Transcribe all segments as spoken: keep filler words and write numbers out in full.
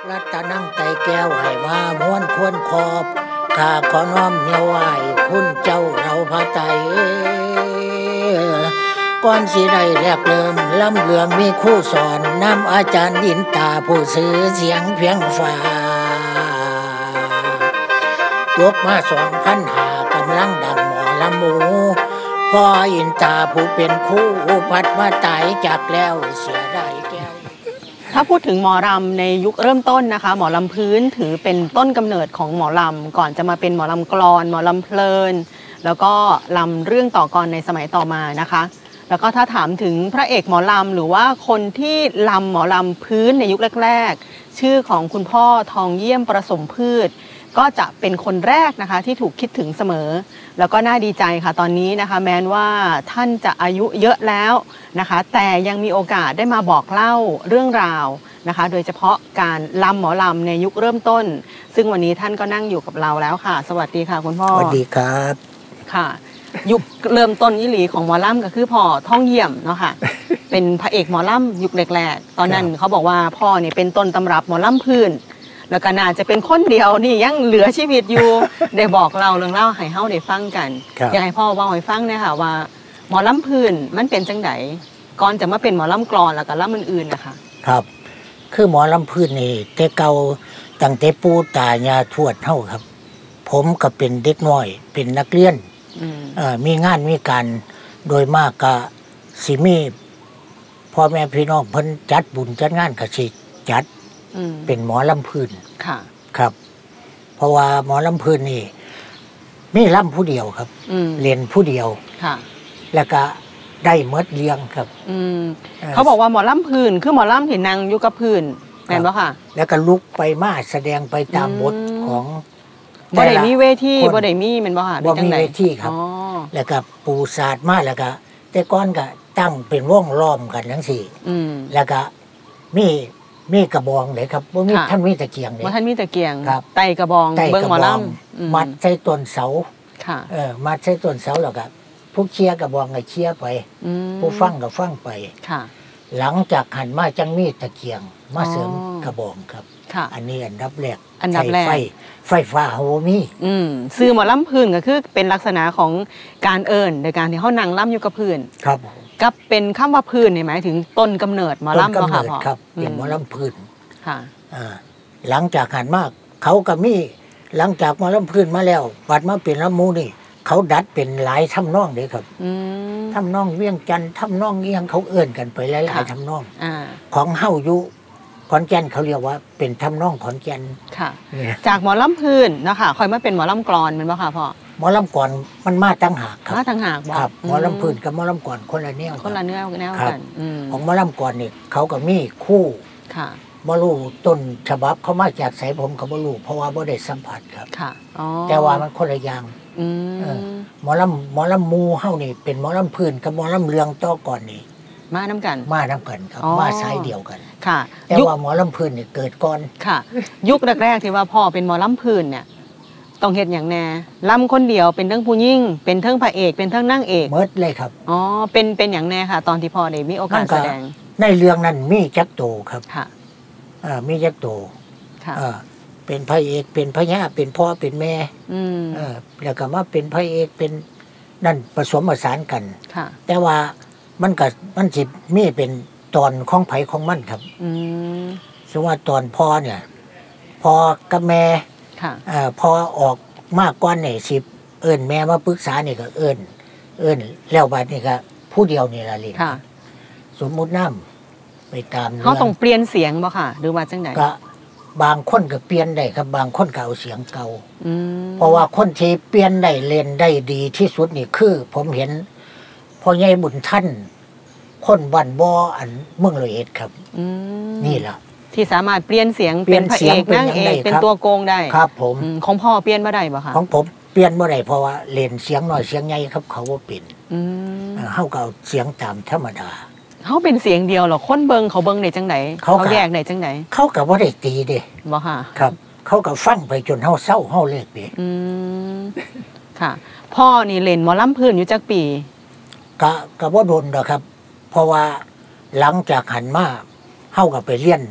รัตนังไตแก้วให้มาม้วนควรขอบข้าขอน้อมเนียวไหวคุณเจ้าเราพระไตรก่อนสิได้แลกเริ่มล้ำเลืองมีคู่สอนนำอาจารย์ดินตาผู้ซื้อเสียงเพียงฟ้ายกมาสองพันหากำลังดังหมอลำหมูพ่ออินตาผู้เป็นคู่พัดมาตายจากแล้วเสียได้แก้วถ้าพูดถึงหมอรำในยุคเริ่มต้นนะคะหมอลำพื้นถือเป็นต้นกำเนิดของหมอลำก่อนจะมาเป็นหมอลำกลอนหมอลำเพลินแล้วก็ลำเรื่องต่อกรในสมัยต่อมานะคะแล้วก็ถ้าถามถึงพระเอกหมอลำหรือว่าคนที่ลำหมอลำพื้นในยุคแรกๆชื่อของคุณพ่อทองเยี่ยมประสมพืชก็จะเป็นคนแรกนะคะที่ถูกคิดถึงเสมอแล้วก็น่าดีใจค่ะตอนนี้นะคะแม้ว่าท่านจะอายุเยอะแล้วนะคะแต่ยังมีโอกาสได้มาบอกเล่าเรื่องราวนะคะโดยเฉพาะการลำหมอลำในยุคเริ่มต้นซึ่งวันนี้ท่านก็นั่งอยู่กับเราแล้วค่ะสวัสดีค่ะคุณพ่อสวัสดีครับค่ะยุคเริ่มต้นอิหลีของหมอลำก็คือพ่อท่องเยี่ยมเนาะค่ะเป็นพระเอกหมอลำยุคแรกๆตอนนั้นเขาบอกว่าพ่อเนี่ยเป็นต้นตำรับหมอลำพื้นแล้วก็น่าจะเป็นคนเดียวนี่ยังเหลือชีวิตอยู่ ได้บอกเราเรื่องเล่าให้เฮาได้ฟังกันอยากให้พ่อว่าให้ฟังเนี่ยค่ะว่าหมอลำพื้นมันเป็นจังไดก่อนจะมาเป็นหมอลำกลอนแล้วก็ลำอื่นๆนะคะครับคือหมอลำพื้นนี่แต่เก่าตั้งแต่ปู่ตายายทวดเฮาครับผมก็เป็นเด็กน้อยเป็นนักเรียนมีงานมีการโดยมากก็สิมีพ่อแม่พี่น้องเพิ่นจัดบุญจัดงานก็สิจัดเป็นหมอลำพื้นค่ะครับเพราะว่าหมอลำพื้นนี่มีลำผู้เดียวครับเรียนผู้เดียวค่ะแล้วก็ได้เมดเลี้ยงครับเขาบอกว่าหมอลำพื้นคือหมอลำที่นั่งอยู่กับพื้นแม่นบ่ค่ะแล้วก็ลุกไปมาแสดงไปตามบทของบ่ได้มีเวทีบ่ได้มีแม่นบ่ค่ะบ่มีเวทีครับแล้วก็ปูศาสตร์มาแล้วก็แต่ก่อนก็ตั้งเป็นวงล้อมกันจังซี่แล้วก็มีมีกระบองเลยครับว่ามีท่านมีตะเกียงเลยว่าท่านมีตะเกียงไต่กระบองเบิ้งหมอลำมัดใส่ต้นเสาเออมัดใส่ต้นเสาแล้วก็ผู้เชียร์กระบองก็เชียร์ไปผู้ฟังก็ฟังไปหลังจากหันมาจังมีตะเกียงมาเสริมกระบองครับอันนี้อันดับแรกอันดับแรกไฟไฟฟ้าโฮมีซื้อหมอลำพื้นก็คือเป็นลักษณะของการเอิญโดยการที่เขานั่งล่ำอยู่กับพื้นครับกับเป็นคำว่าพื้นเนี่ยหมายถึงต้นกำเนิดหมอลำก็ค่ะพ่อครับเป็นหมอลำพื้นค่ะหลังจากหันมากเขาก็มีหลังจากหมอลำพื้นมาแล้วปัดมาเป็นลำมูนี่เขาดัดเป็นหลายทำนองเลยครับทำนองเวียงจันทร์ทำนองเอียงเขาเอื้อนกันไปหลายๆทำนองของเฮายุขอนแก่นเขาเรียกว่าเป็นทำนองขอนแก่นค่ะจากหมอลำพื้นนะคะค่อยมาเป็นหมอลำกลอนมันป่ะคะพ่อหมอลำก่อนมันมาตั้งหากครับมาตั้งหากครับหมอลำพื้นกับหมอลำก่อนคนละแนวคนละแนวแนวกันของหมอลำก่อนนี่เขาก็มีคู่ค่ะบรูต้นฉบับเขามาจากสายผมกับบรูเพราะว่าบ่ได้สัมผัสครับค่ะแต่ว่ามันคนละอย่างหมอลำหมอลำมูเฮานี่เป็นหมอลำพื้นกับหมอลำเรืองต่อก่อนนี่มาน้ำกันมาน้ำกันครับมาสายเดียวกันค่ะแต่ว่าหมอลำพื้นเนี่ยเกิดก่อนค่ะยุคแรกๆที่ว่าพ่อเป็นหมอลำพื้นเนี่ยต้องเห็นอย่างแน่ลำคนเดียวเป็นทั้งผู้ยิ่งเป็นทั้งพระเอกเป็นทั้งนางเอกเมดเลยครับอ๋อเป็นเป็นอย่างแน่ค่ะตอนที่พ่อได้มีโอกาสแสดงในเรื่องนั้นมีจักโตครับค่ะอ่ามีจักโตค่ะอ่าเป็นพระเอกเป็นพระยาเป็นพ่อเป็นแม่อืมเออแล้วก็มาเป็นพระเอกเป็นนั่นผสมผสานกันค่ะแต่ว่ามันก็มันสิมีเป็นตอนของไผของมันครับอืมซึ่งว่าตอนพ่อเนี่ยพ่อกับแม่ค่ะอ่าพอออกมากกว่าเนี่ยสิเอิ้นแม่มาปรึกษานี่ก็เอิ้นเอิ้นแล้วบัดนี้ก็ผู้เดียวนี่ล่ะเลยค่ะสมมุติน้ำไปตามเฮาต้องเปลี่ยนเสียงบ่ค่ะหรือว่าจังได๋ก็บางคนก็เปลี่ยนได้ครับบางคนก็เอาเสียงเก่าอืมเพราะว่าคนที่เปลี่ยนได้เล่นได้ดีที่สุดนี่คือผมเห็นพ่อใหญ่บุญท่านคนบ้านบ่ออันเมืองร้อยเอ็ดครับนี่ล่ะที่สามารถเปลี่ยนเสียงเป็นพระเอกนางเอกเป็นตัวโกงได้ครับผมของพ่อเปลี่ยนบ่ได้บ่คะของผมเปลี่ยนบ่ได้เพราะว่าเล่นเสียงน้อยเสียงใหญ่ครับเขาบ่เป็นอืมเฮาก็เอาเสียงตามธรรมดาเฮาเป็นเสียงเดียวเหรอคนเบิ่งเขาเบิ่งได้จังได๋เขาแยกได้จังได๋เขาก็บ่ได้ตีเด้บ่ค่ะครับเขาก็ฟังไปจนเฮาเศร้าเฮาเลิกเด้อืมค่ะพ่อนี่เล่นหมอลำพื้นอยู่จักปีก็ก็บ่โดนดอกครับเพราะว่าหลังจากหันมาเฮาก็ไปเรียน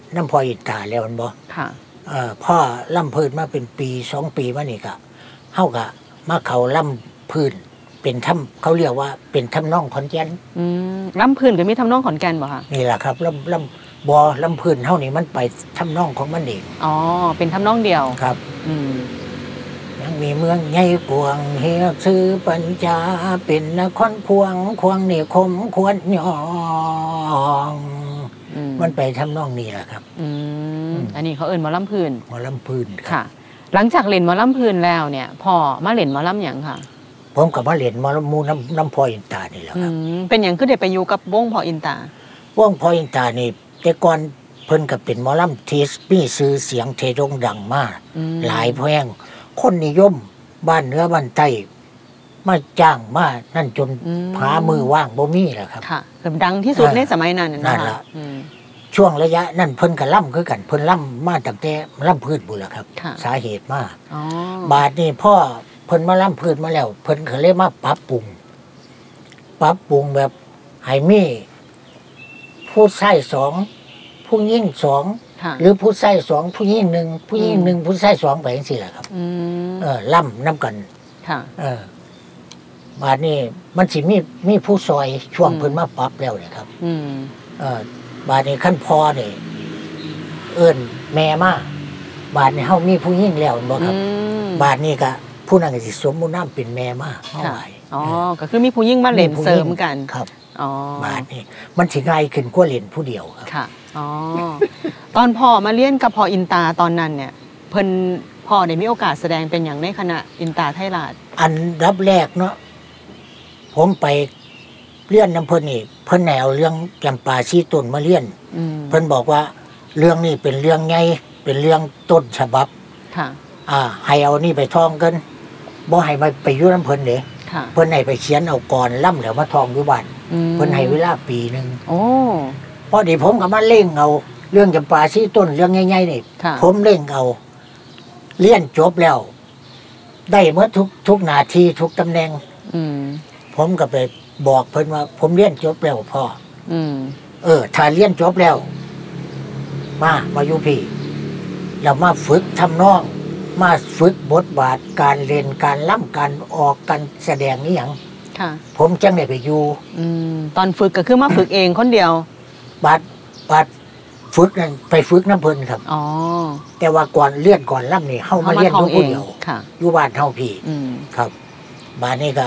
น้ำพออินตาแล้วมันบ่ค่ะเอ่อพ่อล่ำพื้นมาเป็นปีสองปีมานี่ก็เฮากะมาเขาล่ำพื้นเป็นถ้ำเขาเรียกว่าเป็นถ้ำน่องขอนแก่นอืมล่ำพื้นก็มีถ้ำน่องขอนแก่นบ่คะนี่แหละครับล่ำล่ำบ่อล่ำพื้นเฮานี่มันไปถ้ำน่องของมันเองอ๋อเป็นถ้ำน่องเดียวครับอืมยังมีเมืองใหญ่กวางเฮียซื้อปัญจาเป็นนครควงควงนี่คมควรยองมันไปทำนองนี้แหละครับอืมอันนี้เขาเอิ้นหมอลำพื้นหมอลำพื้นค่ะหลังจากเล่นหมอลำพื้นแล้วเนี่ยพอมาเล่นหมอลำอย่างค่ะผมกับมาเล่นหมอลำมูน้ำน้ำพออินตานี่แหละครับเป็นอย่างคือได้ไปอยู่กับวงพออินตาวงพออินตานี่แต่ก่อนเพิ่นกับเป็นหมอลำที่มีชื่อเสียงเทดงดังมากหลายเพลงคนนิยมบ้านเนื้อบ้านใต้มาจ้างมานั่นจนผามือว่างบ่มีแหละครับค่ะแบบดังที่สุดในสมัยนั้นนั่นแหละช่วงระยะนั่นเพิ่นกับล่ำคือกันเพิ่นล่ำมาตั้งแต่ล่ำพืชบุญแหละครับสาเหตุมากบาทนี่พ่อเพิ่นมาล่ำพืชมาแล้วเพิ่นก็เลยมาปรับปรุงปรับปรุงแบบให้มีผู้ชายสองผู้หญิงสองหรือผู้ชายสองผู้หญิงหนึ่งผู้หญิงหนึ่งผู้ชายสองไปอย่างนี้แหละครับเออล่ำน้ำกันเออบาทนี่มันสิมีมีผู้ซอยช่วงเพิ่นมาปรับแล้วเนี่ยครับเออบาทนี้ขั้นพอเนี่ยเอิ้นแม่มาบาทนี้เฮามีผู้หญิงแล้วบ่ครับบาทนี้ก็ผู้นั้นก็สิสมมุติน้ำเป็นแม่มาเฮาไว้อ๋อก็คือมีผู้หญิงมาเล่นเสริมกันครับอ๋อบาทนี้มันสิง่ายขึ้นกว่าเล่นผู้เดียวครับค่ะอ๋อตอนพ่อมาเรียนกับพ่ออินตาตอนนั้นเนี่ยเพิ่นพ่อได้มีโอกาสแสดงเป็นอย่างในคณะอินตาไทยราชอันดับแรกเนาะผมไปเรียนน้ำเพิ่นนี่เพิ่นแนวเรื่องจำปาชีต้นมาเรียนเพิ่นบอกว่าเรื่องนี้เป็นเรื่องไงเป็นเรื่องต้นฉบับค่ะอ่าให้เอานี่ไปท่องกันบ่ให้มาไปยุ่น้ำเพิ่นเด้เพิ่นให้ไปเขียนเอาก่อนล่ำแล้วมาท่องอยู่บ้านเพิ่นให้เวลาปีหนึ่งโอ้พอดีผมก็มาเล่งเอาเรื่องจำปาชีต้นเรื่องง่ายๆนี่ผมเล่งเอาเรียนจบแล้วได้เมื่อทุกทุกนาทีทุกตำแหน่งผมก็ไปบอกเพิ่นว่าผมเรียนจบแล้วพ่อเออถ้าเรียนจบแล้วมามาอยู่พี่เรามาฝึกทำนองมาฝึกบทบาทการเล่นการล่ำการออกการแสดงนี่อย่างผมจังได้ไปอยู่ตอนฝึกก็คือมาฝึกเองคนเดียวบาดบาดฝึกนั่นไปฝึกน้ำเพิ่นครับอ๋อแต่ว่าก่อนเลื่อนก่อนล่ำนี่เข้ามาเรียนอยู่คนเดียวอยู่บ้านเท่าพี่ครับบ้านนี้ก็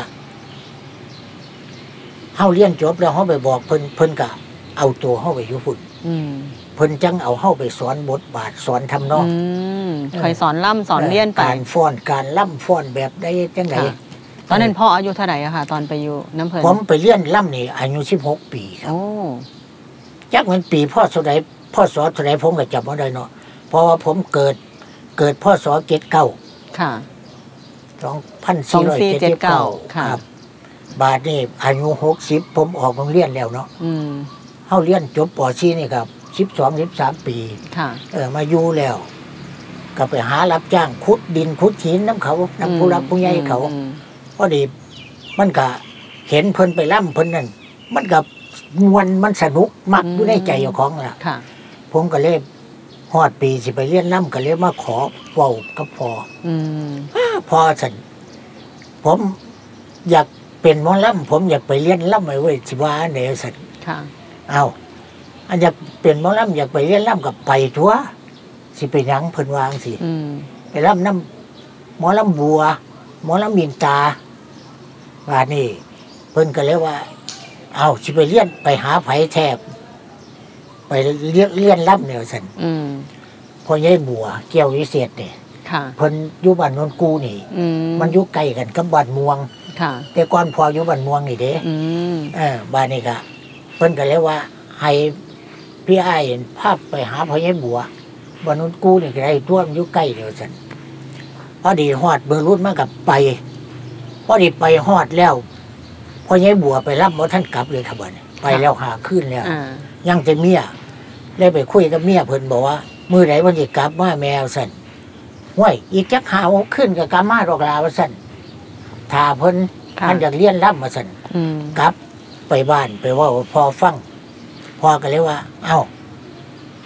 เฮาเรียนจบแล้วเฮาไปบอกเพิ่นเพิ่นก็เอาตัวเฮาไปอยู่พุ่นเพิ่นจังเอาเฮาไปสอนบทบาทสอนทำนองคอยสอนล่ำสอนเรียนไปการฟ้อนการล่ำฟ้อนแบบใดจังไดตอนนั้นพ่ออายุเท่าไหร่อะค่ะตอนไปอยู่น้ำเพิ่นผมไปเรียนล่ำนี่อายุสิบหกปีครับโอ้จักมันปีพ่อเท่าใดพ่อสอเท่าใดผมก็จำบ่ได้เนาะเพราะว่าผมเกิดเกิดพ่อสอเจ็ดเก้าค่ะสองพันสี่ร้อยเจ็ดสิบเก้าครับบาทนี่อายุหกสิบผมออกโรงเรียนแล้วเนาะเข้าเรียนจบปอชีนี่ครับสิบสองสิบสามปีเออมาอยู่แล้วก็ไปหารับจ้างขุดดินขุดหินน้ำเขาน้ำผู้รับผู้ใหญ่เขาพอดีมันก็เห็นเพิ่นไปล่ำเพิ่นนั่นมันกับมวนมันสนุกมักอยู่ในใจของล่ะผมก็เลยฮอดปีสิไปเรียนล่ำก็เลยมาขอเว้ากับพ่อพอสันผมอยากเป็นหมอลำผมอยากไปเรียนลำไอ้เว้ยสิว่าเนวสันเอาอันอยากเป็นหมอลำอยากไปเรียนลำกับไปทั่วสิไปยังเพิ่นวางสิไปลำน้ำหมอลำบัวหมอลำมินตาว่านี่เพิ่นก็เลยว่าเอาสิไปเรียนไปหาไผแทบไปเรียนเรียนลำเนวสันพอใหญ่บัวเกี่ยววิเศษเนี่ยเพิ่นอยู่บ้านนนกูนี่มันอยู่ใกล้กันกับบ้านม่วงแต่ก่อนพออยู่บ้านม่วงนี่เด้เออบ้านนี้ก็เพิ่นก็เลยว่าให้พี่อ้ายภาพไปหาพ่อใหญ่บัวบ้านนนกูนี่ก็ได้ท่วมอยู่ใกล้เดียวสันพอดีฮอดเบอร์รุ่นมากับไปพอดีไปฮอดแล้วพ่อใหญ่บัวไปรับบ่ท่านกลับเลยครับบ้านไปแล้วหาขึ้นแล้วยังจะเมียได้ไปคุยกับเมียเพิ่นบอกว่ามื้อไหนวันสิกลับมาแมวสันห้วยอีกจักหาเอาขึ้นกับกามาดอกลาว่าสั่นถ้าเพิ่นท่านอยากเรียนรับมาสั่นกลับไปบ้านไปว่าพอฟังพอก็เลยว่าเอ้า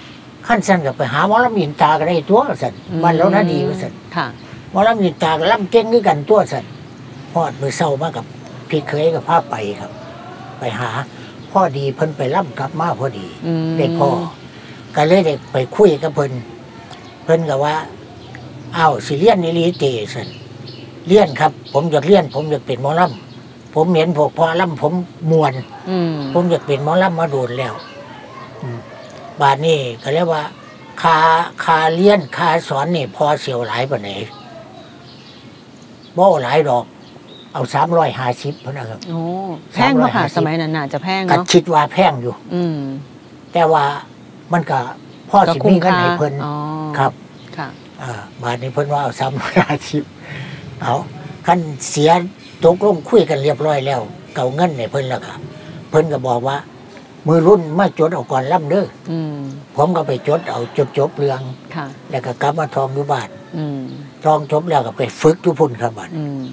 ขั้นสั้นกับไปหาหมอลำอินตาก็ได้ตัวสันวันแล้วนะดีว่าสันหมอลำอินตาก็ล่ำเก่งด้วยกันตัวสันพอดมือเศร้ามากับพี่เคยกับพาไปครับ ไปหาพ่อดีเพิ่นไปล่ำกลับมาพอดีเด็กพ่อก็เลยเด็กไปคุยกับเพิ่นเพิ่นกับว่าอ้าวสิเลียนนิลีเจสันเลียนครับ ผมอยากเลียนผมอยากเป็นหมอลำผมเห็นพวกพ่อลำผมมวนผมอยากเป็นหมอลำมาโดนแล้วบาทนี่ก็เรียกว่าคาคาเลียนคาสอนนี่พอเสียวหลายปะไหนบ่หลายดอกเอาสามร้อยห้าสิบพนะครับโอ้แพงมากค่ะสมัยนั้นน่าจะแพงเนาะก็คิดว่าแพงอยู่ อืมแต่ว่ามันก็พ่อสิมีเงินให้เพิ่นครับค่ะอ่าบาทนี้เพิ่นว่าเอาสามร้อยห้าสิบเอาคันเสียตกลงคุยกันเรียบร้อยแล้วเก่าเงินให้เพิ่นแล้วก็เพิ่นก็บอกว่ามือรุ่นมาจดเอาก่อนล่ำเด้อผมก็ไปจดเอาจบจบเรื่องแล้วก็กลับมาทองอยู่บ้านทองจบแล้วก็ไปฝึกทุพุ่นครับบ้าน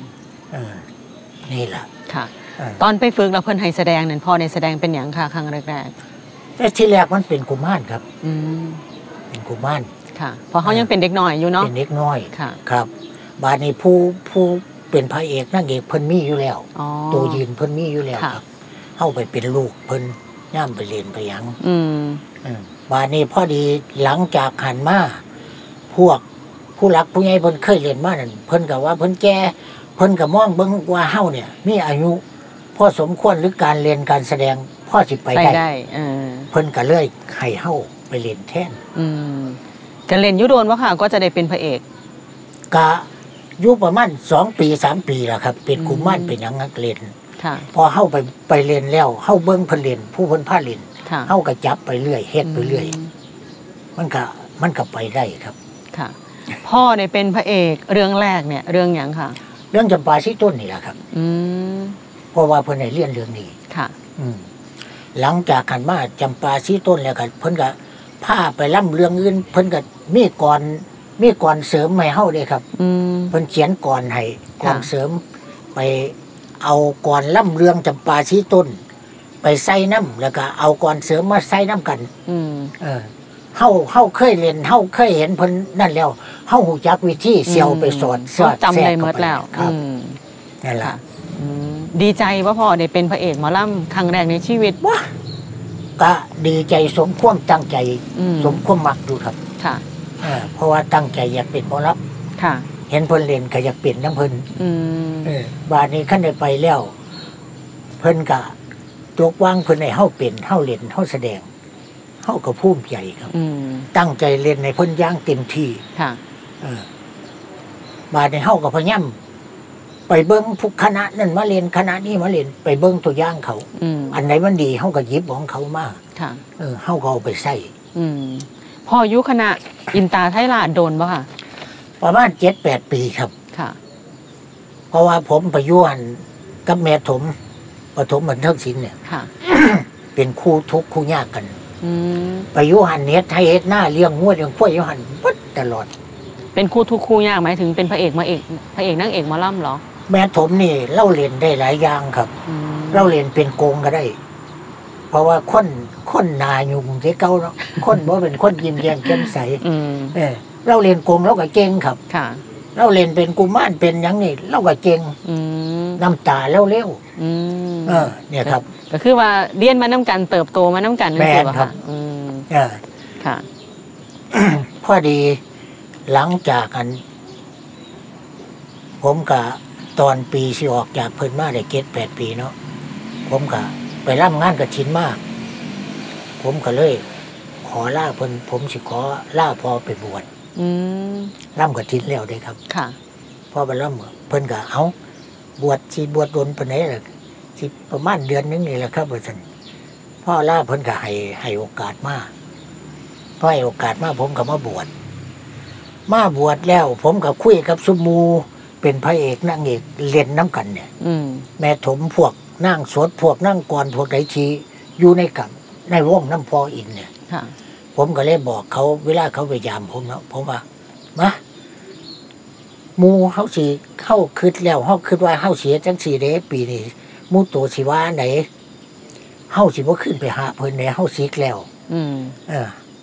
นี่แหละค่ะตอนไปฝึกเราเพิ่นให้แสดงนั่นพ่อในแสดงเป็นอย่างค่ะครั้งแรกๆแต่ที่แรกมันเป็นกุมารครับเป็นกุมารค่ะเพราะเขายังเป็นเด็กน้อยอยู่เนาะเป็นเด็กน้อยค่ะครับบ้านนี้ผู้ผู้เป็นพระเอกนางเอกเพิ่นมีอยู่แล้วตัวยืนเพิ่นมีอยู่แล้วครับเข้าไปเป็นลูกเพิ่นย่ามไปเรียนไปยังบ้านนี้พอดีหลังจากหันมาพวกผู้รักผู้ใหญ่เพิ่นเคยเรียนมานั่นเพิ่นกับว่าเพิ่นแก่เพิ่นกับมองเบิ่งว่าเฮาเนี่ยมีอายุพอสมควรหรือการเรียนการแสดงพ่อสิไปได้เพิ่นก็เลยให้เฮาไปเรียนแทนจะเรียนยุโดนวะค่ะก็จะได้เป็นพระเอกกะยุประมาณสองปีสามปีแล้วครับเป็นกุมารเป็นอย่างนักเรียนพอเฮาไปไปเรียนแล้วเฮาเบิ่งเพิ่นเรียนผู้เพิ่นพาเรียนเฮาก็จับไปเรื่อยเฮ็ดไปเรื่อยมันก็มันก็ไปได้ครับค่ะพ่อเนี่ยเป็นพระเอกเรื่องแรกเนี่ยเรื่องอย่างค่ะเรื่องจำปาชีต้นนี่แหละครับอืมเพราะว่าเพิ่นได้เรียนเรื่องนี้ค่ะอืมหลังจากกันมาจำปาชีต้นแล้วก็เพิ่นก็พาไปล่ำเรื่องอื่นเพิ่นก็มีก่อนมีก่อนเสริมให้เฮาเลยครับอืมเพิ่นเขียนก่อนให้ก่อนเสริมไปเอาก่อนล่ำเรื่องจำปาชีต้นไปใส่น้ำแล้วก็เอาก่อนเสริมมาใส่น้ำกันอืมเออเฮาเฮาเคยเรียนเฮาเคยเห็นเพิ่นนั่นแล้วเฮาหูจักวิธีเสี่ยวไปสอนสอนจำได้หมดแล้วครับนั่นแหละดีใจว่าพ่อได้เป็นพระเอกหมอลำครั้งแรกในชีวิตว้าก็ดีใจสมความตั้งใจสมความมักดูครับค่ะเพราะว่าตั้งใจอยากเป็นหมอลำค่ะเห็นเพิ่นเรียนก็อยากเป็นน้ำเพิ่นเออบาดนี้ขั้นได้ไปแล้วเพิ่นก็ตกวางเพิ่นให้เฮาเป็นเฮาเรียนเฮาแสดงเฮาก็ภูมิใจครับตั้งใจเรียนในเพิ่นย่างเต็มที่ค่ะเออบาดนี้เฮาก็พยายามไปเบิ้งทุกคณะนั่นมาเรียนคณะนี้มาเรียนไปเบิ้งตัวอย่างเขาอันไหนมันดีเฮาก็หยิบของเขามาค่ะเออเฮาก็เอาไปใส่พ่อยุคณะอินตาไทยราชโดนป่ะค่ะประมาณเจ็ดแปดปีครับค่ะเพราะว่าผมไปยุ่งกับแม่ถมปฐมบันเทิงศิลป์เนี่ยค่ะเป็นคู่ทุกคู่ยากกันไปยุ่งเนี้ยไทยเฮ็ดหน้าเลี้ยงงัวเลี้ยงข้วยยุ่งปั๊ดตลอดเป็นคู่ทุกคู่ยากหมายถึงเป็นพระเอกมาเอกพระเอกนั่งเอกมาล่ำหรอแม่ถมนี่เล่าเรียนได้หลายอย่างครับเล่าเรียนเป็นโกงก็ได้เพราะว่าคนคนนายุ่งที่เก่าเนาะคนบ่เป็นคนยิ้มแย้มแจ่มใสเออเราเรียนโกงเราก็เก่งครับค่ะเราเรียนเป็นกุมารเป็นอย่างนี้เราก็เก่งน้ำตาเร็วๆเออเนี่ยครับก็คือว่าเรียนมาน้ำกันเติบโตมาน้ำกันแม่ครับเออค่ะพอดีหลังจากกันผมกะตอนปีสิออกจากเพิ่นมาได้เกตแปดปีเนาะผมกะไปร่ำงานกับชินมากผมก็เลยขอล่าเพิ่นผมสิขอล่าพอไปบวชร่ำกับชินแล้วได้ครับค่ะพอไปร่ำเพิ่นกะเอาบวชชีบวชโดนปานไหนล่ะสิประมาณเดือนนึงนี่แหละครับเพิ่นพ่อล่าเพิ่นกะให้ให้โอกาสมาพอให้โอกาสมาผมก็มาบวชมาบวชแล้วผมกับคุยกับสุมูเป็นพระเอกนางเอกเล่นน้ำกันเนี่ยแม่ถมพวกนั่งสดพวกนั่งกรพวกไดชีอยู่ในกับในวงน้ำพออินเนี่ยผมก็เลยบอกเขาเวลาเขาไปยามผมแล้วผมว่ามามูเขาสีเข้าคืดแล้วเขาคืดว่าเข้าเสียจังสีเดปีนี้มูตัวสีว่าไหนเข้าสีว่าขึ้นไปหาเพิ่นเนี่ยเข้าสีแล้วเออ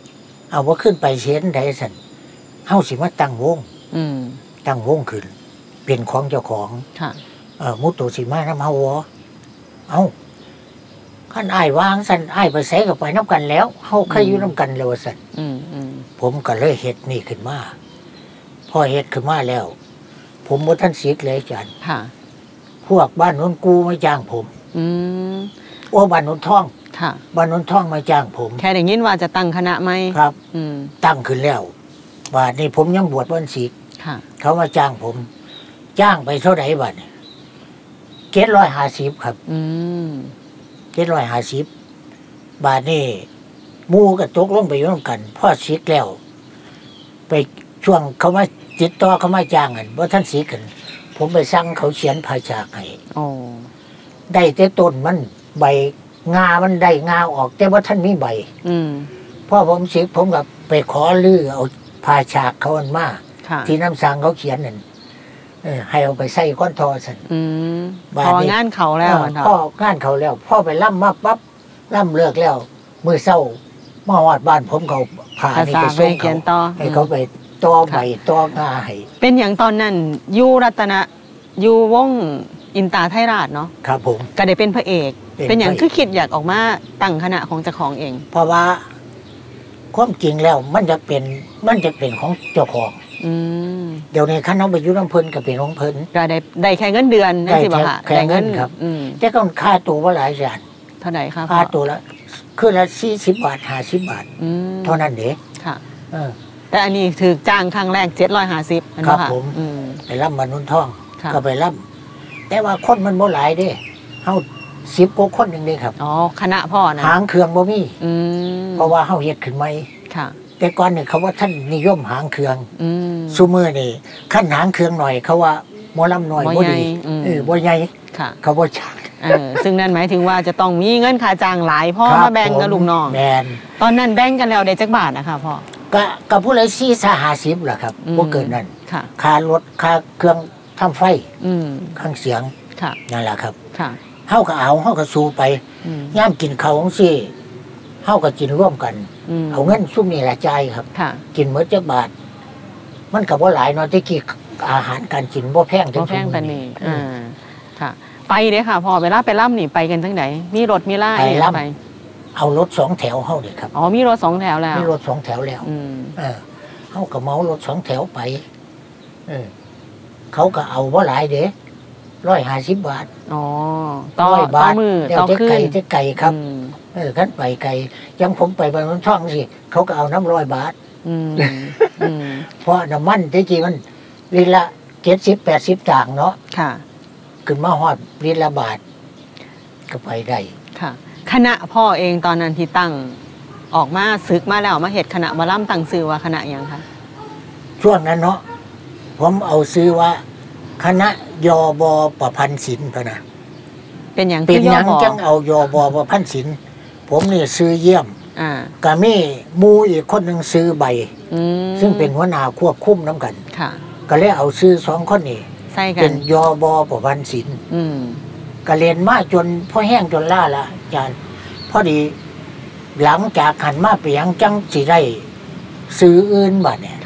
เอาว่าขึ้นไปเชียนได้สันเฮาสิมาตั้งวงตั้งวงขึ้นเป็นของเจ้าของเออมุตโตสิมาน้ำเฮาวะเอาขั้นอ้ายวางสันอ้ายไปใส่กับไปน้ำกันแล้วเฮาเคยอยู่น้ำกันแล้วสันผมก็เลยเฮ็ดนี่ขึ้นมาพอเฮ็ดขึ้นมาแล้ว ผมบ่ท่านศิกเลยอาจารย์พวกบ้านนนกูมาจ้างผมโอ้บ้านนนท่องบ้านนนท่องมาจ้างผมแค่ได้ยินว่าจะตั้งคณะไหมครับตั้งขึ้นแล้วว่านี่ผมยังบวชวันศิกเขามาจ้างผมจ้างไปเท่าไหร่บาทเจ็ดร้อยห้าสิบครับเจ็ดร้อยห้าสิบบาทนี่มูกับตกลงไปร่วมกันพ่อศิกแล้วไปช่วงเขามาติดต่อเขามาจ้างกันว่าท่านศิกกันผมไปสั่งเขาเขียนภาษาให้ได้แต่ต้นมันใบงามันได้งาออกแต่ว่าท่านมีใบพ่อผมศิกผมกับไปขอลื้อเอาภาษาเขาอันมาที่น้ำสังเขาเขียนนั่นให้เอาไปใส่ก้อนทอสันพองานเขาแล้วพ่องานเขาแล้วพ่อไปล่ำมาปั๊บล่ำเลิกแล้วมือเศร้ามาหอดบ้านผมเขาผ่านี่ไปส่งเขาให้เขาไปต่อใบต่องาให้เป็นอย่างตอนนั้นยูรัตนะยูวงอินตาไทยราชเนาะครับผมก็ได้เป็นพระเอกเป็นอย่างคือคิดอยากออกมาตั้งคณะของเจ้าของเองเพราะว่าความจริงแล้วมันจะเป็นมันจะเป็นของเจ้าของเดี๋ยวนี้ขั้นน้องไปยุ่งน้ำเพลินกับเป็นของเพลินก็ได้ได้แค่เงินเดือนได้แค่เงินครับแต่ก็ค่าตัวว่าหลายแสนเท่าไหร่ครับค่าตัวละคือละสี่สิบบาทห้าสิบบาทเท่านั้นเด็กค่ะแต่อันนี้ถือจ้างครั้งแรกเจ็ดร้อยห้าสิบครับผมไปร่ำมานุนท่องก็ไปร่ำแต่ว่าคนมันโมหลายเด้เฮาสิบกว่าคนหนึ่งเลยครับอ๋อคณะพ่อนะหางเครื่องบ่มีเพราะว่าเฮาเฮ็ดขึ้นไหมค่ะแต่ก่อนเนี่ยเขาว่าท่านนิยมหางเครื่องซูมือนี่ขั้นหางเครื่องหน่อยเขาว่าหมอลำหน่อยบ่ดีเออบ่ใหญ่เขาบ่ชักซึ่งนั่นหมายถึงว่าจะต้องมีเงินค่าจ้างหลายพ่อมาแบ่งกับลูกน้องตอนนั้นแบ่งกันแล้วได้จักบาทนะคะพ่อก็กับผู้ไรสี่สหาสิบแหละครับบ่เกินนั้นค่ารถค่าเครื่องทำไฟเครื่องเสียงนั่นแหละครับเฮาก็เอาเฮาก็สู้ไปย่ามกินเขาของซี่เฮาก็กินร่วมกันเอาเงินซุ่มนี่แหละใจครับกินมื้อจักบาทมันก็บ่หลายเนาะที่กี่อาหารการกินบ่แพงจังซุ่มนี่อ่าค่ะไปเด้ค่ะพอเวลาไปล่ำนี่ไปกันทั้งไหนมีรถมีล่าไปเอารถสองแถวเฮาเด้ครับอ๋อมีรถสองแถวแล้วมีรถสองแถวแล้วเออเฮาก็เมารถสองแถวไปเออเขาก็เอาบ่หลายเด้ร้อยห้าสิบบาทอ๋อต่อบาทมือต่อขึ้นไก่จะไก่ครับเออขั้นไปไก่ยังผมไปบนน้ำช่องสิเขาก็เอาน้ำร้อยบาทเพราะน้ำมันที่จริงมันลิตรละเจ็ดสิบแปดสิบต่างเนาะค่ะขึ้นมาหอดลิตรละบาทก็ไปได้ค่ะคณะพ่อเองตอนนั้นที่ตั้งออกมาซึกมาแล้วมาเหตุคณะมาล่ำตั้งซื้อว่าคณะอย่างคะช่วงนั้นเนาะผมเอาซื้อว่าคณะยบประพันธ์ศิลป์พนะเป็นอย่างเป็นอย่างจังเอายบประพันธ์ศิลป์ผมนี่ซื้อเยี่ยมก็มีมูอีกคนหนึ่งซื้อใบซึ่งเป็นหัวหน้าควบคุมน้ำกันก็เลยเอาซื้อสองคนนี้เป็นยบประพันธ์ศิลป์ก็เรียนมาจนพ่อแห้งจนล่าละอาจารย์พอดีหลังจากหันมาเปลี่ยนจังสิได้ซื้ออื่นบ่เนี่ย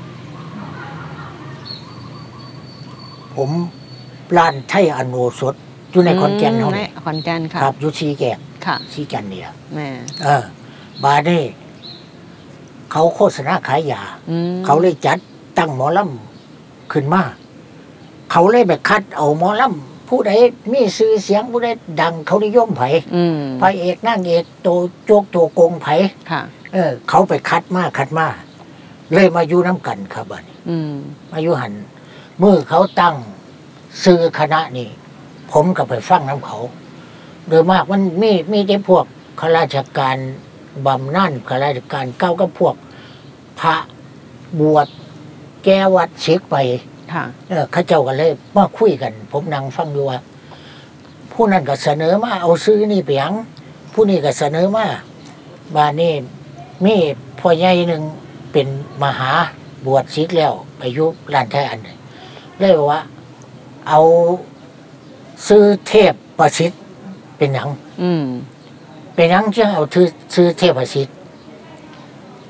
ผมร้านไทยอโนสดอยู่ในขอนแก่นเขาเนี่ยขอนแก่นค่ะครับอยู่ชีแกะชีจันเนี่ยแม่เออบาเน่เขาโฆษณาขายยาเขาเลยจัดตั้งหมอลำขึ้นมาเขาเลยไปคัดเอาหมอลำผู้ใดมีชื่อเสียงผู้ใดดังเขานิยมไผ่พระเอกนั่งเอกโตโจกโตโกงไผ่เออเขาไปคัดมาคัดมาเลยมาอยู่น้ำกันครับบัดนี้มาอยู่หันเมื่อเขาตั้งซื้อคณะนี่ผมก็ไปฟังน้ำเขาโดยมากมันมีมีแต่พวกข้าราชการบำนาญข้าราชการเก้าก็พวกพระบวชแก้วัดเช็คไปเออข้าเจ้ากันเลยมาคุยกัน ผมนั่งฟังดูว่าผู้นั้นก็เสนอมาเอาซื้อนี่ไปยังผู้นี้ก็เสนอมาบ้านนี้มีพ่อใหญ่หนึ่งเป็นมหาบวชศิษย์แล้วไปยุคร้านแท้อันนึงเลยบอกว่าเอาซื้อเทพประสิทธิ์เป็นหยังเป็นหยังจึงเอาซื้อซื้อเทพประสิทธิ์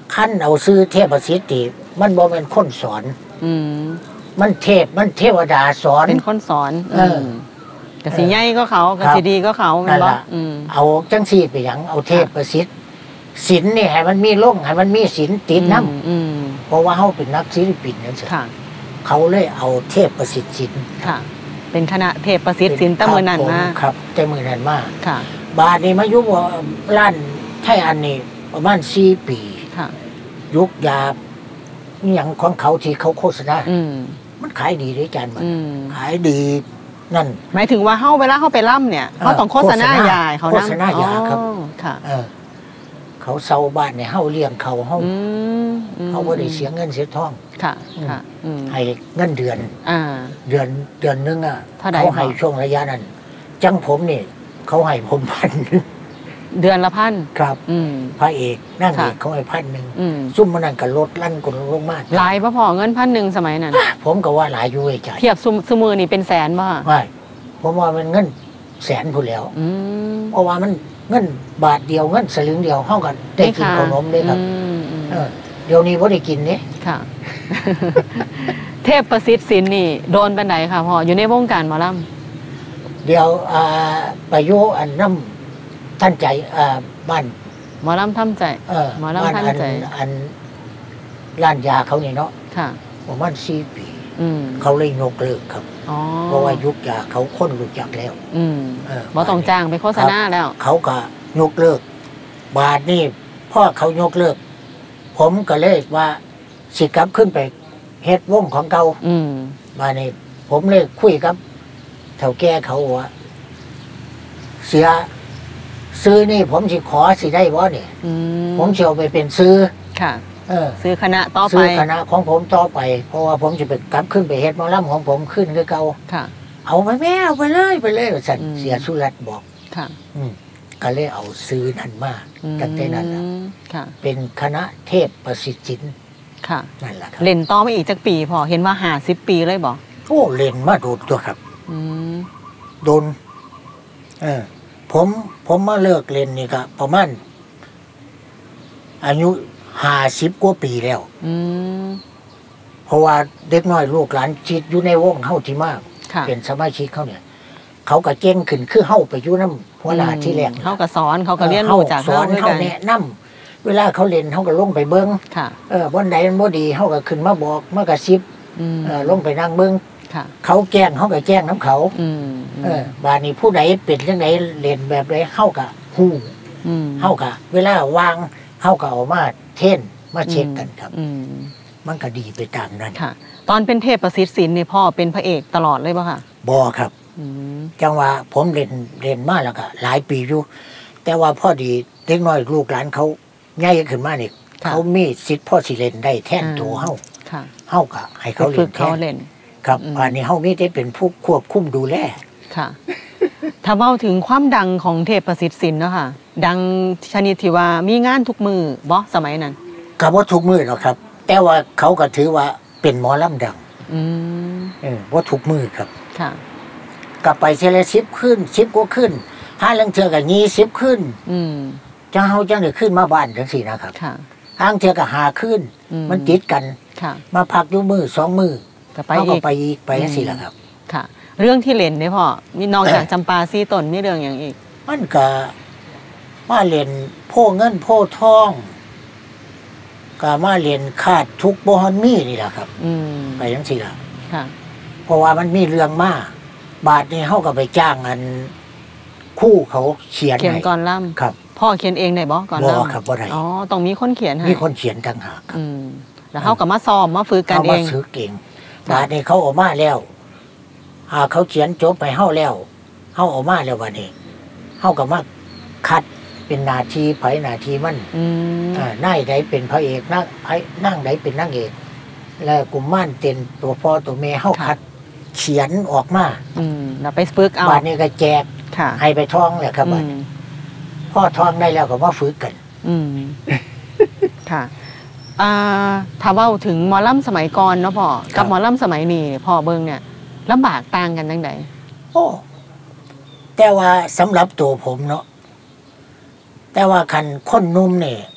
ขั้นเอาซื้อเทพสิทธิมันบ่เป็นคนสอนอืมมันเทพมันเทวดาสอนเป็นคนสอนเออกระสีใหญ่ก็เขากระสีดีก็เขานั่นแหละเอาจังซี่ไปหยังเอาเทพประสิทธิ์ศีลนี่ให้มันมีล่องให้มันมีศีลติดน้ำเพราะว่าเขาเป็นนักศิลปินนั่นสิเขาเลยเอาเทพประสิทธิ์ศีลค่ะเป็นคณะเทพประสิทธิ์ศีลแต่มือนันมากครับแต่มือนันมากค่ะบาทนี้มายุบล้านไทยอันนี้ประมาณสี่ปีค่ะยุคยาอย่างของเขาที่เขาโฆษณามันขายดีด้วยจันมันขายดีนั่นหมายถึงว่าเข้าเวลาเข้าไปล่ำเนี่ยเขาต้องโฆษณายาเขาโฆษณายาครับค่ะเขาเซาบ้านเนี่ยเฮาเลี้ยงเขาเฮาเขาบ่ได้เสียเงินเสียทองค่ะค่ะให้เงินเดือนเดือนเดือนนึงอ่ะเขาให้ช่วงระยะนั้นจังผมนี่เขาให้ผมพันเดือนละพันครับพระเอกนั่งเอกเขาให้พันหนึ่งซุ่มมันนั่นก็ลดลั่นกดลงมากหลายพอเงินพันหนึ่งสมัยนั้นผมก็ว่าหลายอยู่ไอ้ใจเทียบซุมือนี่เป็นแสนป่ะไม่ผมว่ามันเงินแสนพูดแล้วเพราะว่ามันเงินบาทเดียวเงินสลึงเดียวห้องกันได้กินขนมได้ครับเดี๋ยวนี้ว่าได้กินนี่ค่ะเทพประสิทธิ์ศิลป์นี่โดนเป็นไหนค่ะพ่ออยู่ในวงการหมอลำเดี๋ยวไปโยอันน้ำท่านใจบ้านหมอลำท่านใจหมอลำท่านใจอันร้านยาเขาเนี่ยเนาะประมาณสี่ปีเขาเลยยกเลิกครับเพราะว่ายุคยาเขาค้นรู้จักแล้วหมอต้องจ้างไปโฆษณาแล้วเขาก็ยกเลิกบาทนี่พ่อเขายกเลิกผมก็เลยว่าสิกลับขึ้นไปเฮ็ดวงของเก่ามานี่ผมเลยคุยกับเฒ่าแก่เขาว่าเสียซื้อนี่ผมสิขอสิได้บ่เนี่ยผมเชียวไปเป็นซื้อค่ะเออซื้อคณะต่อไปซื้อคณะของผมต่อไปเพราะว่าผมจะไปกลับขึ้นไปเฮ็ดหมอลำของผมขึ้นคือเก่าค่ะเอาไปแม่เอาไปเลยไปเลยสั่นเสียสุรัตน์บอกค่ะอืมก็เลยเอาซื้อนั่นมาตั้งแต่นั้นแหละเป็นคณะเทพประสิทธิ์ศิลป์ค่ะนั่นแหละครับเล่นต่อมาอีกจักปีพอเห็นว่าห้าสิบปีเลยบอกโอ้เล่นมาโดนตัวครับอืมโดนเออผมผมมาเลิกเล่นนี่ก็ประมาณอายุห้าสิบกว่าปีแล้วอืมเพราะว่าเด็กน้อยลูกหลานชิดอยู่ในวงเฮาที่มากเป็นสมาชิกเขาเนี่ยเขาก็เก่งขึ้นคือเฮาไปอยู่น้ำหัวหน้าที่แรกเขาก็สอนเขาก็เรียนรู้จากสอนเขาแนะนำเวลาเขาเล่นเขาก็ลงไปเบิ้งเออวันไหนมันบ่ดีเขาก็ขึ้นมาบอกมากระซิบเออลงไปนั่งเบิ้งเขาแจ้งเขาก็แจ้งน้ำเขาเออบาดนี้ผู้ใดเป็นจังไดเล่นแบบใดเฮาก็ฮู้เฮาก็เวลาวางเฮาก็เอามาเทรนมาเช็คกันครับมันก็ดีไปตามนั้นค่ะตอนเป็นเทพประสิทธิ์ศิลป์นี่พ่อเป็นพระเอกตลอดเลยป่ะคะบ่ครับจังว่าผมเล่นเล่นมาแล้วก็หลายปีอยู่แต่ว่าพ่อดีเด็กน้อยลูกหลานเขาใหญ่ขึ้นมานี่เขามีสิทธิ์พ่อสิเล่นได้แทนตัวเฮาเฮาก็ให้เขาเล่นแทนครับอันนี้เฮามีได้เป็นผู้ควบคุมดูแลค่ะถ้าเว้าถึงความดังของเทพประสิทธิ์ศิลป์เนาะค่ะดังชนิดที่ว่ามีงานทุกมือบ่สมัยนั้นก็บ่ทุกมือหรอกครับแต่ว่าเขาก็ถือว่าเป็นหมอลำดังอืมเออบ่ทุกมือครับค่ะกลับไปเทเลสิบขึ้นสิบก็ขึ้นห้าเรื่องเทือกับยี่สิบขึ้นจะเฮาจังได้ขึ้นมาบ้านจังสี่นะครับห้างเทือกับหาขึ้นมันติดกันมาพักอยู่มือสองมือเขาก็ไปอีกไปสี่ละครับค่ะเรื่องที่เล่นเนี่ยพ่อมีนอกจากจำปาซีตนมีเรื่องอย่างอีกมันก็มาเล่นโพเงินโพทองก็มาเล่นคาดทุกบอนมีนี่แหละครับไปจังสี่ละเพราะว่ามันมีเรื่องมากบาทนี่เขาก็ไปจ้างอันคู่เขาเขียนเขียนก่อนล่ำครับพ่อเขียนเองได้บ่ก่อนล่ำบ่ครับบ่ได้อ๋อต้องมีคนเขียนให้มีคนเขียนต่างหากครับแล้วเขาก็มาซ้อมมาฝึกกันเองเขามาซื้อเก่งบาทนี่เขาออกมาแล้วหาเขาเขียนจบไปเขาแล้วเขาออกมาแล้ววันนี้เขาก็มาคัดเป็นนาทีไผนาทีมันอ่านายใดเป็นพระเอกนั่งไผนั่งใดเป็นนางเอกแล้วกลุ่มม่านเต็นตัวพ่อตัวแม่เขาคัดเขียนออกมาอืมเราไปฝึกเอาบาทนี้ก็แจกให้ไปท่องแหละครับบาทพ่อท่องได้แล้วก็มาฝึกกันอืมค่ะอ่าถ้าเว้าถึงหมอลำสมัยก่อนเนาะพ่อกับหมอลำสมัยนี้พ่อเบิ่งเนี่ยลำบากต่างกันจังไดโอ้แต่ว่าสำหรับตัวผมเนาะแต่ว่าคันคนนุ่มเนี่ย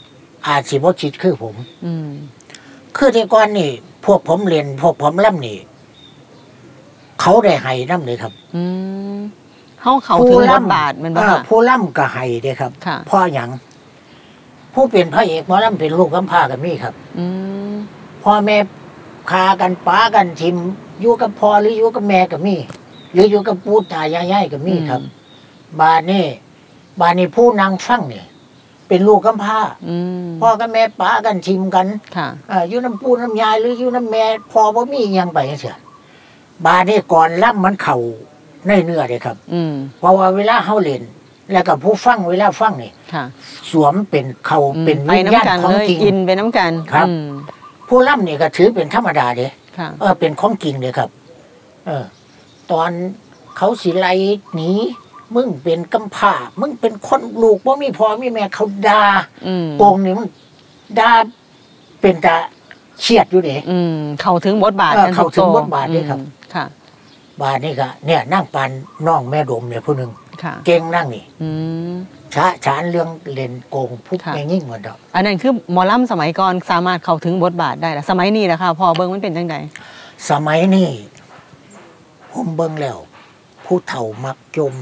อาจสิบ่คิดคือผมอืมคือที่ก่อนนี่พวกผมเรียนพวกผมล่ำนี่เขาได้ให้น้ำเลยครับอืมเขาเขาถึงบทบาทมันบ่ค่ะผู้ล่ำก็ให้เด้ครับพ่อหยังผู้เป็นพระเอกหมอล่ำเป็นลูกกำพร้ากันนี่ครับอืมพ่อแม่พากันป้ากันทิมอยู่กับพ่อหรืออยู่กับแม่กับมี่หรืออยู่กับปู่ตายายกับมี่ครับบาดนี่บาดนี่ผู้นางฟังนี่เป็นลูกกำพร้าพ่อกับแม่ป้ากันทิมกันค่ะอยู่น้ำปู่น้ำยายหรืออยู่น้ำแม่พ่อบ่มียังไปเสียบาดนี่ก่อนล่ำมันเข่าในเนื้อเลยครับเพราะว่าเวลาเฮาเล่นแล้วกับผู้ฟังเวลาฟังนี่สวมเป็นเขาเป็นวิญญาณของจริงอินไปน้ำกันครับผู้ล่ำนี่ก็ถือเป็นธรรมดาเด้เออเป็นของจริงเลยครับ เออ ตอนเขาสิไลหนีมึงเป็นกำพร้ามึงเป็นคนลูกว่ามีพ่อมีแม่เขาด่าโกงนี่มึงด่าเป็นตาเฉียดอยู่เด้เขาถึงบทบาทเขาถึงบทบาทนี่ครับค่ะบาทนี่ก็เนี่ยนั่งปานน้องแม่ดมเนี่ยผู้หนึ่งเก่งนั่งนี่ช้าช้าเรื่องเล่นโกงพุกแม่ยิ่งหมดดอกอันนั้นคือหมอลำสมัยก่อนสามารถเข้าถึงบทบาทได้ละสมัยนี้นะคะพอเบิ้งมันเป็นจังไดสมัยนี้ผมเบิ้งแล้วผู้เฒ่ามักจม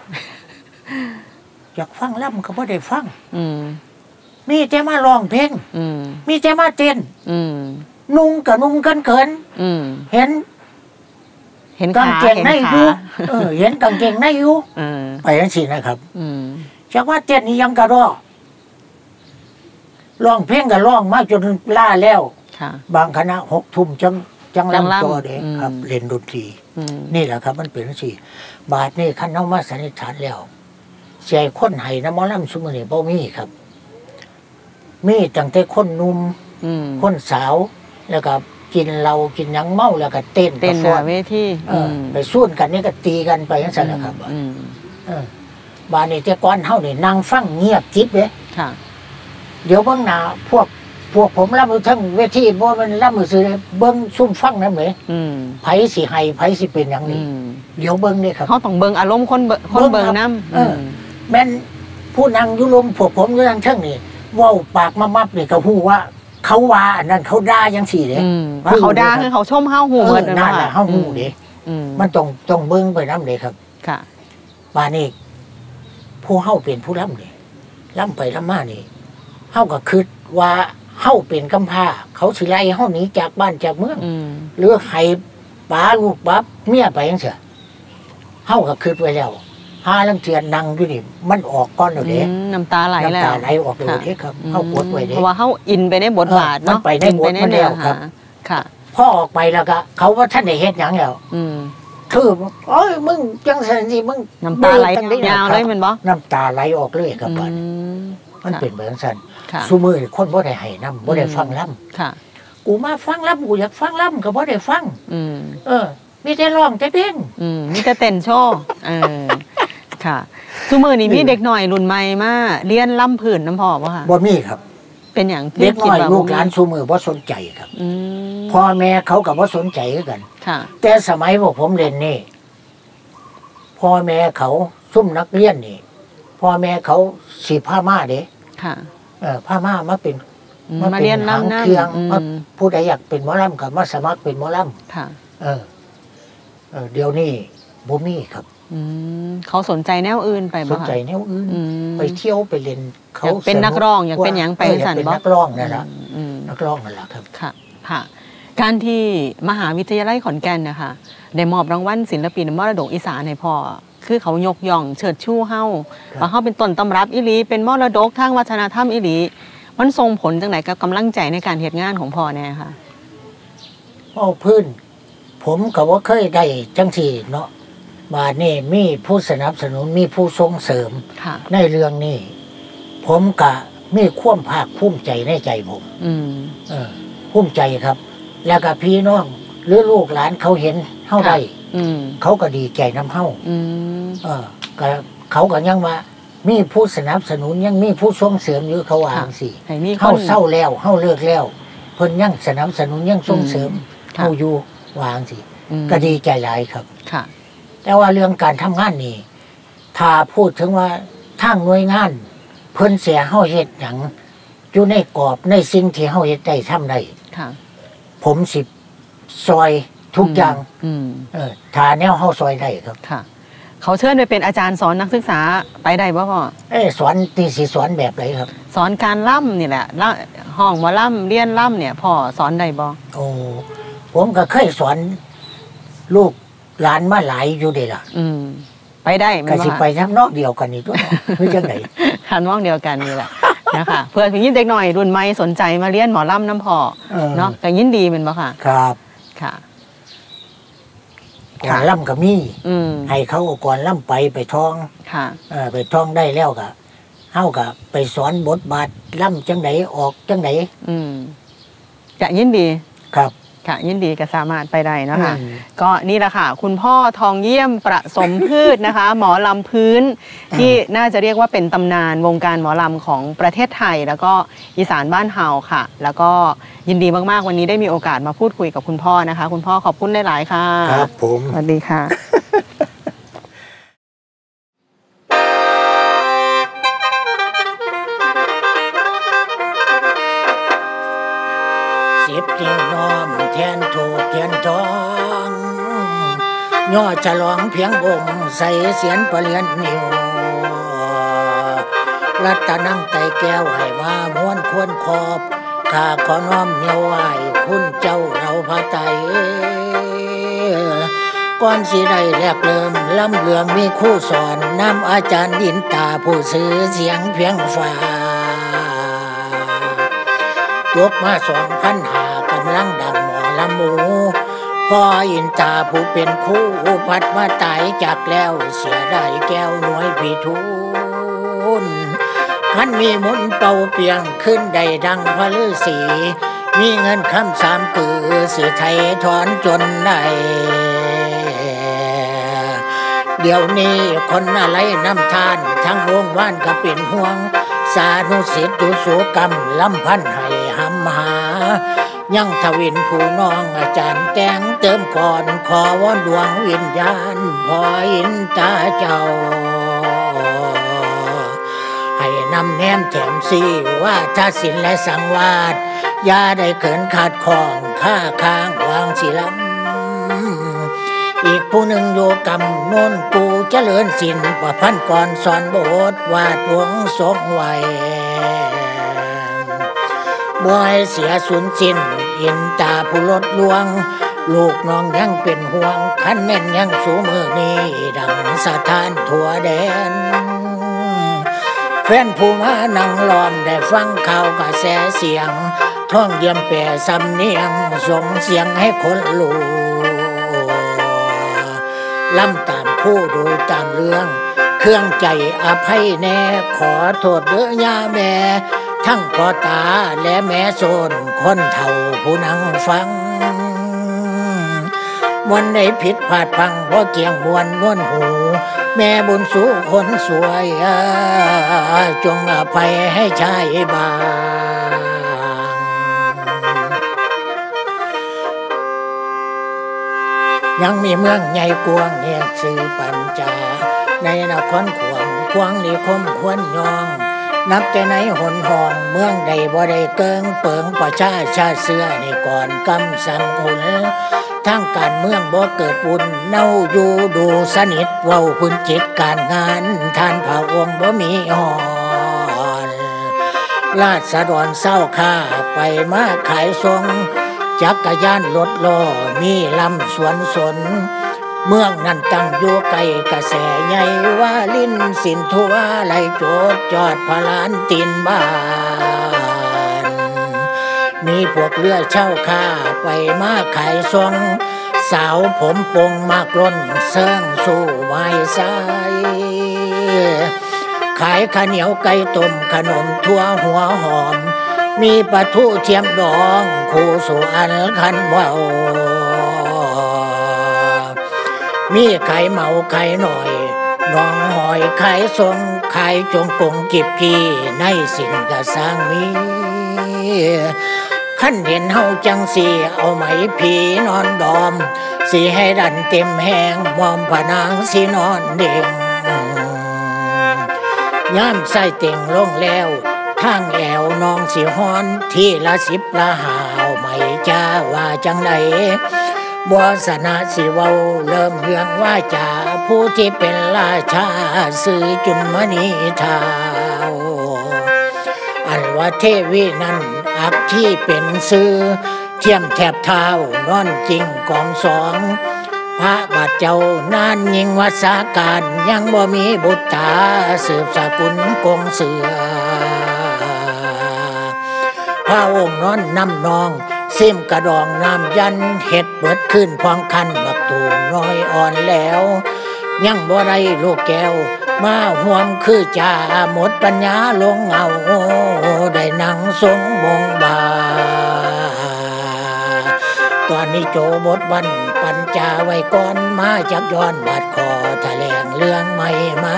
อยากฟังล่ำก็บ่ได้ฟังมีแต่มาร้องเพลงมีแต่มาเต้นนุ่งกับนุ่งกันเกินเห็นเห็นกางเกงในอยู่เออเห็นกางเกงในอยู่ไปนั่นสินะครับจากว่าเต้นนี่ยังกระรอกร้องเพลงก็ร้องมาจนล่าแล้วบางคณะหกทุ่มจังจังลำตัวเด็กครับเล่นดนตรีนี่แหละครับมันเป็นสี่บาทนี่ขั้นเอามาสันนิษฐานแล้วเสียคนไห้น้ำมอลำซุมนี่บ่มีครับมีตั้งแต่คนหนุ่มคนสาวแล้วก็กินเรากินยังเมาแล้วก็เต้นเต้นหน้าเวทีไปสู้กันนี่ก็ตีกันไปนั่นแหละครับบาทนี่แต่ก่อนเฮานี่นั่งฟังเงียบจิ๊บเลยเดี๋ยวเบื้องหน้าพวกพวกผมรับมือทั้งเวทีบ่มันรับมือซื้อเบิ้งซุ่มฟังนั่นเหมยไผสิให้ไผสิเป็นอย่างนี้เดี๋ยวเบิ้งนี่ครับเขาต้องเบิ้งอารมณ์คนคนเบิ้งน้ำแม่นผู้นั่งยุลมพวกผมอยู่ทางเทิงนี่ว่าวปากมามับนี่ก็ฮู้ว่าเขาว่าอันนั้นเขาด่ายังสี่เด้ว่าเขาด่าคือเขาชมเฮาหูเหมือนนั่นแหละเฮาหูเด้มันต้องต้องเบิ้งไปน้ำเด้ครับค่ะป่านี่ผู้เฮาเป็นผู้ล่ำนี่ล่ำไปล่ำมานี่เฮาก็คิดว่าเฮาเป็นกำพร้าเขาสิไล่เฮาหนีจากบ้านจากเมืองหรือให้ป้าลูกป้าเมียไปยังเสียเฮาก็คิดไว้แล้วหาลังเทียนนั่งอยู่นี่มันออกก้อนเลยน้ำตาไหลแล้วน้ำตาไหลออกเลยครับเฮากดไว้เด้เพราะว่าเฮาอินไปในบทบาทเนาะไปในบทมันแล้วครับค่ะพอออกไปแล้วก็เขาว่าท่านได้เฮ็ดหยังแล้วคือโอ้ยมึงจังซั่นสิมึงน้ำตาไหลยาวเลยมันบ่น้ำตาไหลออกเลยครับบัดมันเป็นแบบนั้นซุมื้อคนบ่ได้ให้นำบ่ได้ฟังล่ำค่ะกูมาฟังล่ำกูอยากฟังล่ำก็บ่ได้ฟังเออมีแต่ร้องแต่เพลงมีแต่เต้นโชว์เออค่ะซุมื้อนี้มีเด็กน้อยรุ่นใหม่มาเรียนล่ำพื้นน้ำพ่อบ่ค่ะบ่มีครับเป็นอย่างเด็กน้อยลูกหลานซุมื้อบ่สนใจครับพ่อแม่เขาก็บ่สนใจคือกันแต่สมัยพวกผมเรียนนี่พ่อแม่เขาซุ่มนักเรียนนี่พ่อแม่เขาสิพามาเด้ค่ะเออพามามาเป็นมาเรียนลำเครื่องผู้ใดอยากเป็นหมอลำกับมาสมัครเป็นหมอลำค่ะเออเออเดี๋ยวนี้บ่มีครับเขาสนใจแนวอื่นไปบ่สนใจแนวอื่นไปเที่ยวไปเล่นเขาเป็นนักร้องอยากเป็นหยังไปสั่นบ่เป็นนักร้องนั่นแหละนักร้องนั่นแหละครับค่ะค่ะการที่มหาวิทยาลัยขอนแก่นนะคะได้มอบรางวัลศิลปินมรดกอีสานให้พ่อคือเขายกย่องเชิดชูเฮาว่าเฮาเป็นต้นตำรับอีหลีเป็นมรดกทางวัฒนธรรมอีหลีมันส่งผลจังไหนกับกำลังใจในการเฮ็ดงานของพ่อแน่ค่ะพ่อพื้นผมก็ว่าเคยได้จังสี่เนาะบาดนี้มีผู้สนับสนุนมีผู้ส่งเสริมในเรื่องนี้ผมก็มีความภาคภูมิใจในใจผมเออภูมิใจครับแล้วก็พี่น้องหรือลูกหลานเขาเห็นเฮาได้เขาก็ดีใจน้ำเฮาเออก็เขาก็ยังว่ามีผู้สนับสนุนยังมีผู้ส่งเสริมอยู่เขาวางสิเฮาเศร้าแล้วเฮาเลิกแล้วเพิ่นยังสนับสนุนยังส่งเสริมเฮาอยู่วางสิก็ดีใจหลายครับแต่ว่าเรื่องการทำงานนี่ถ้าพูดถึงว่าทางหน่วยงานเพิ่นเสียเฮาเฮ็ดหยังอยู่ในกรอบในสิ่งที่เฮาเฮ็ดได้ทำได้ผมสิซอยทุกอย่างเออถ้าแนวเฮาซอยได้ครับค่ะเขาเชิญไปเป็นอาจารย์สอนนักศึกษาไปได้บ่พ่อเอ้สอนตีสิสอนแบบไหนครับสอนการล่ำนี่แหละห้องมาล่ำเรียนล่ำเนี่ยพ่อสอนได้บ่โอ้ผมก็เคยสอนลูกหลานมาหลายอยู่เด้ล่ะอืมไปได้ก็สิไปทำนอกเดียวกันนี่ตัวคือจังได๋ทำนอกเดียวกันนี่แหละนะคะเพื่อนพี่ยินเด็กหน่อยรุ่นใหม่สนใจมาเรียนหมอล่ำน้ำพ่อเนาะก็ยินดีเป็นบ่ค่ะครับค่ะก่อนล่ำก็มีให้เขาก่อนล่ำไปไปท่องค่ะไปท่องได้แล้วก็เฮาก็ไปสอนบทบาทล่ำจังไดออกจังไดอืมจะยินดีครับค่ะยินดีก็สามารถไปได้นะคะก็นี่แหละค่ะคุณพ่อทองเยี่ยมประสมพืชนะคะ หมอลำพื้นที่น่าจะเรียกว่าเป็นตำนานวงการหมอลำของประเทศไทยแล้วก็อีสานบ้านเฮาค่ะแล้วก็ยินดีมากๆวันนี้ได้มีโอกาสมาพูดคุยกับคุณพ่อนะคะคุณพ่อขอบคุณหลายๆค่ะครับผมสวัสดีค่ะสิบนิ้วน้อมแทนถูกแทนทองย่อฉลองเพียงองค์ใส่เสียนประเลียนนิ้วรัตนังไตแก้วให้มาม้วนควรขอบข้าขอน้อมเนียวไหวคุณเจ้าเราพระไตรก่อนสิได้แลกเริ่มล้ำเลืองมีคู่สอนนำอาจารย์ดินตาผู้ซื้อเสียงเพียงฟ้าจบมาสองพันหากำลังดังหมอลำหมูพ่ออินตาผู้เป็นคู่พัดมาตายจากแล้วเสียได้แก้วหน่วยพิทูลท่านมีมุนเป่าเปียงขึ้นได้ดังพระฤาษีมีเงินคำสามกือสิไทยถอนจนได้เดี๋ยวนี้คนอะไรน้ำทานทั้งวงว่านก็เป็นห่วงสานุสิทธิ์อยู่สูกรรมลำพันให้หำหายังทวินผู้น้องอาจารย์แกงเติมก่อนขอวอนดวงวิญญาณพออินตาเจ้าให้นำแนมแถมซีว่าถ้าศิลและสังวาสอย่าได้เขินขาดของค่าค้างวางศิลำอีกผู้หนึ่งโยกรรมโน่นกูเจริญศิลป์ประพันธ์ก่อนสอนโบสถ์วาดวงสงไว้บ่ให้เสียสูญสิ้นอินตาผู้ลดลวงลูกน้องยังเป็นห่วงคันแม่นยังสูมือนี้ดังสถานทั่วแดนแฟนผู้มานั่งล้อมได้ฟังข่าวกระแสเสียงท่องเยี่ยมแปรสำเนียงส่งเสียงให้คนรู้ล้ำตามคู่ดูตามเรื่องเครื่องใจอภัยแน่ขอโทษเด้อย่าแม่ทั้งพ่อตาและแม่โซนคนเฒ่าผู้นั่งฟังมวลได้ผิดพลาดพังเพราะเกี่ยงมวลนวลหูแม่บุญสูคนสวยจงอภัยให้ชายบางยังมีเมืองใหญ่กวางเนียกสื่อปัญจาในนครขวางกวางลีคมควรยองนับแต่ไหนหนห้องเมืองใดบ่ได้เกิงเปิงประชาชาเสื้อนี่ก่อนกำสังหุนทางการเมืองบ่เกิดบุญเน่าอยู่ดูสนิทเว้าพื้นจิตการงานท่านพระองค์บ่มีอ่อนราษฎรเศร้าค่าไปมาขายทรงจักรยานรถล้อมีลำสวนสนเมืองนั้นตั้งอยู่ไกลกระแสใหญ่ว่าลิ้นสินทั่วไหลโจดจอดพลานตีนบ้านมีพวกเรือเช่าค่าไปมาขายทรงสาวผมปงมากล้นเสื่องสู่ไม้สายขายข้าวเหนียวไก่ต้มขนมทั่วหัวหอมมีปลาทูเทียมดองคู่สู่อันคันเว้ามีไข่เมาไข่หน่อยน้องหอยไข่ทรงไข่จงกงกิบกีในสิ่งกระสร้างมีขั้นเห็นเฮาจังสีเอาไหมผีนอนดอมสีให้ดันเต็มแหงมอมผนางสีนอนเด้งย่ามใส่เต่งลงแล้วทางแอวน้องสิฮ้อนที่ละสิบละหาวไม่จ้าว่าจังใดบัวสนะสิเว้าเริ่มเรื่องว่าจ่าผู้ที่เป็นราชาสื่อจุนมณีทาวอันว่าเทวีนั้นอักที่เป็นซื้อเทียมแถบเท้านอนจริงกองสองพระบาทเจ้านานยิ่งวัสาการยังบ่มีบุตรตาสืบสกุลกงเสือพระองค์นอนนำนองซิมกระดองน้ำยันเห็ดเบิดขึ้นพองคันบักตูมน้อยอ่อนแล้วยังบ่ได้ลูกแก้วมาห่วมคือจ่าหมดปัญญาลงเอาได้นั่งทรงมงบาตอนนี้โจบทบันปัญจาไว้ก่อนมาจากย้อนบาดคอแถลงเรื่องใหม่มา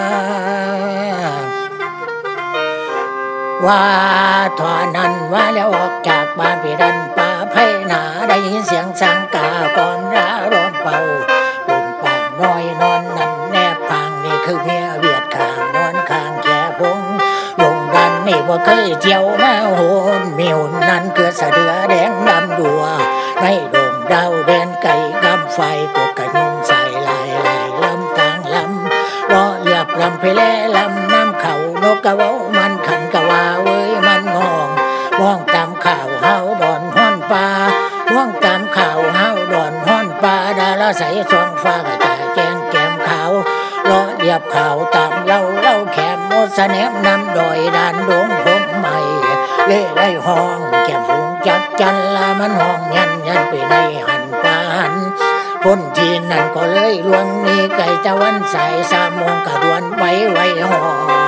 ว่าทอนั้นว่าแล้วออกจากบ้านพี่ดันป่าไผ่หนาได้ยินเสียงสังกาก่อนร้าร้องเป่าปุ่นป่างน้อยนอนนำแนบพังนี่คือเมียเวียดข้างนอนข้างแก่พงลงดันนี่บ่เคยเจียวมาโหนมีหุ่นนั้นเกิดสะเดือแดงดำดัวในดงดาวแดนไก่กำไฟกกกระยุงใส่ลายลายลำต่างลำรอเรียบลำเพลลำน้ำเขานกกระเว้ามันขันกะว่าเว้ยมันงองมองตามข่าวเฮาดอนห้อนปลามองตามข่าวเฮาดอนห้อนปลาดาราใสสองฟ้ากระจายแกงแกมขาวรอเรียบข่าวตามเล่าเล่าแขมโมสแนมนำดอยด่านดงผมใหม่เล่ได้ห้องแก้มฝูงจักจันละมันห้องยันยันไปในหันปานพ้นทีนั่นก็เลยลวงมีไก่ตะวันใสสามโมงกระดวนไว้ไว้ห้อง